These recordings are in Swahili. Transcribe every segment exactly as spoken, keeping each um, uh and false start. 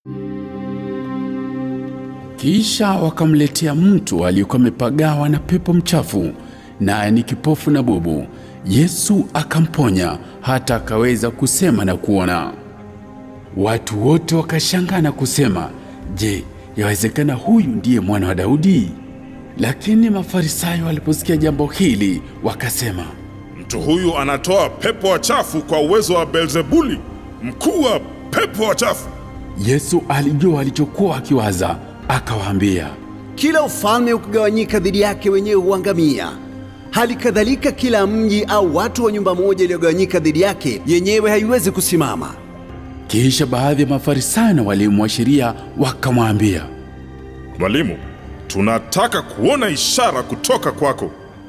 Kisha wakamletea mtu aliyekuwa amepagawa na pepo mchafu, naye ni kipofu na bubu. Yesu akamponya hata akaweza kusema na kuona. Watu wote wakashangaa na kusema, "Je, yawezekana huyu ndiye mwana wa Daudi?" Lakini Mafarisayo waliposikia jambo hili wakasema, "Mtu huyu anatoa pepo wachafu kwa uwezo wa Beelzebuli, mkuu wa pepo wachafu." Yesu alijua alichokuwa akiwaza, akawaambia, "Kila ufalme ukigawanyika dhidi yake wenyewe huangamia. Hali kadhalika kila mji au watu wa nyumba moja iliyogawanyika dhidi yake yenyewe haiwezi kusimama." Kisha baadhi ya Mafarisayo na walimu wa sheria wakamwambia, "Mwalimu, tunataka kuona ishara kutoka kwako."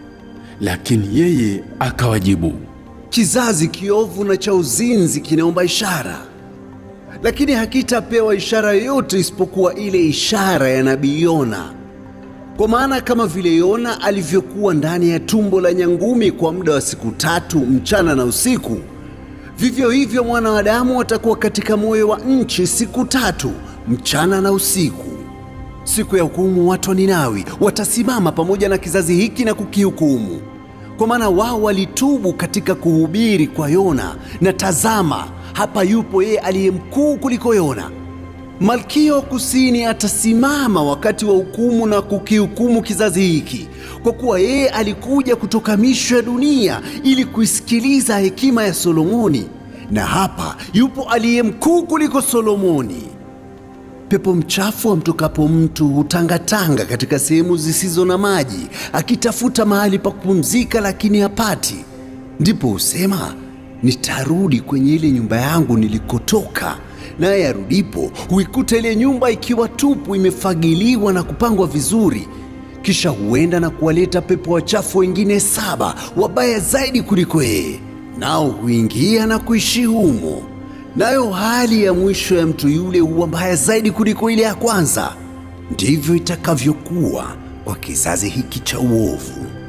Lakini yeye akawajibu, "Kizazi kiovu na cha uzinzi kinaomba ishara, lakini hakitapewa ishara yoyote isipokuwa ile ishara ya nabii Yona. Kwa maana kama vile Yona alivyokuwa ndani ya tumbo la nyangumi kwa muda wa siku tatu mchana na usiku, vivyo hivyo mwana wa Adamu atakuwa katika moyo wa nchi siku tatu mchana na usiku. Siku ya hukumu watu wa Ninawi watasimama pamoja na kizazi hiki na kukihukumu, kwa maana wao walitubu katika kuhubiri kwa Yona, na tazama, hapa yupo yeye aliye mkuu kuliko Yona. Malkia wa Kusini atasimama wakati wa hukumu na kukihukumu kizazi hiki, kwa kuwa yeye alikuja kutoka misho ya dunia ili kuisikiliza hekima ya Solomoni, na hapa yupo aliye mkuu kuliko Solomoni." Pepo mchafu amtokapo mtu hutangatanga katika sehemu zisizo na maji, akitafuta mahali pa kupumzika lakini hapati. Ndipo husema, "Nitarudi kwenye ile nyumba yangu nilikotoka." Naye arudipo huikuta ile nyumba ikiwa tupu, imefagiliwa na kupangwa vizuri. Kisha huenda na kuwaleta pepo wachafu wengine saba, wabaya zaidi kuliko yeye, nao huingia na kuishi humo. Nayo hali ya mwisho ya mtu yule huwa mbaya zaidi kuliko ile ya kwanza. Ndivyo itakavyokuwa kwa kizazi hiki cha uovu.